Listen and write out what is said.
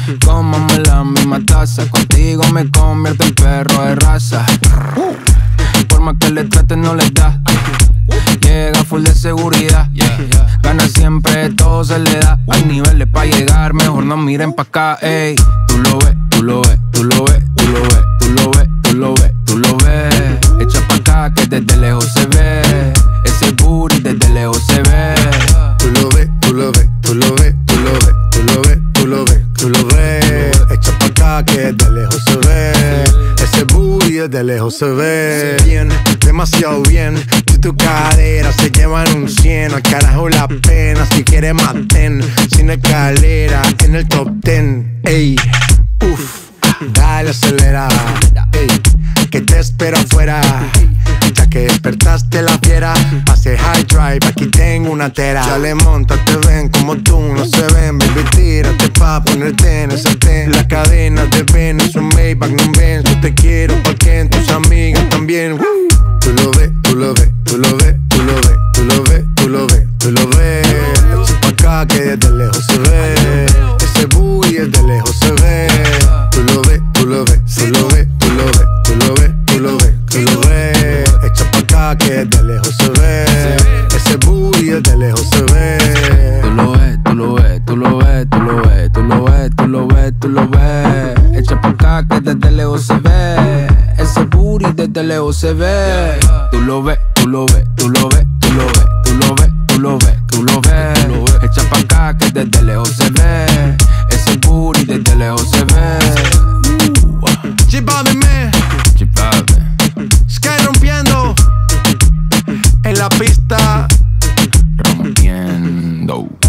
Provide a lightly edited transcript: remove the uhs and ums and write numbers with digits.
Comamos la misma taza, contigo me convierto en perro de raza. Por más que le trate no les da. Llega full de seguridad. Gana siempre, todo se le da. Hay niveles pa' llegar, mejor no miren pa' acá, ey. Tú lo ves, tú lo ves, tú lo ves, tú lo ves, tú lo ves, tú lo ves, tú lo ves. Echa pa' acá que desde lejos se ve. Ese booty desde lejos se ve. Tú lo ves, tú lo ves, tú lo ves, tú lo ves, tú lo ves, tú lo ves, tú lo ves. Echa pa' acá que desde lejos se ve. Ese booty desde lejos se ve. Bien, demasiado bien. Tú y tu cadera se llevan un 100. Al carajo la pena, si quieres maten. Sin escalera, en el top 10. Ey, uff, dale acelera. Ey, que te espero afuera. Ya que despertaste la fiera, pase high drive, aquí tengo una tera. Ya le monta, te ven como tú no se ven. Baby, tírate pa' ponerte en ese ten. La cadena de Ben es un Maybach, no ven. Yo te quiero porque tus amigas también. Tú lo ves, tú lo ves, tú lo ves, tú lo ves, tú lo ves, tú lo ves, tú lo ves. Echa pa' acá que desde lejos se ve. Ese booty desde lejos se ve. Tú lo ves, tú lo ves, tú lo ves, tú lo ves, tú lo ves, tú lo ves, tú lo ves. Echa pa' acá que desde lejos se ve. Ese booty desde lejos se ve. Tú lo ves, tú lo ves, tú lo ves, tú lo ves, tú lo ves, tú lo ves, tú lo ves. Echa pa' acá que desde lejos se ve. Ese booty desde lejos se ve. Tú lo ves, tú lo ves, tú lo ves, tú lo ves, tú lo ves, tú lo ves, tú lo ves. Echa pa' acá que desde lejos se ve. Ese booty desde lejos se ve. Chipame, me. Sky rompiendo en la pista. Rompiendo.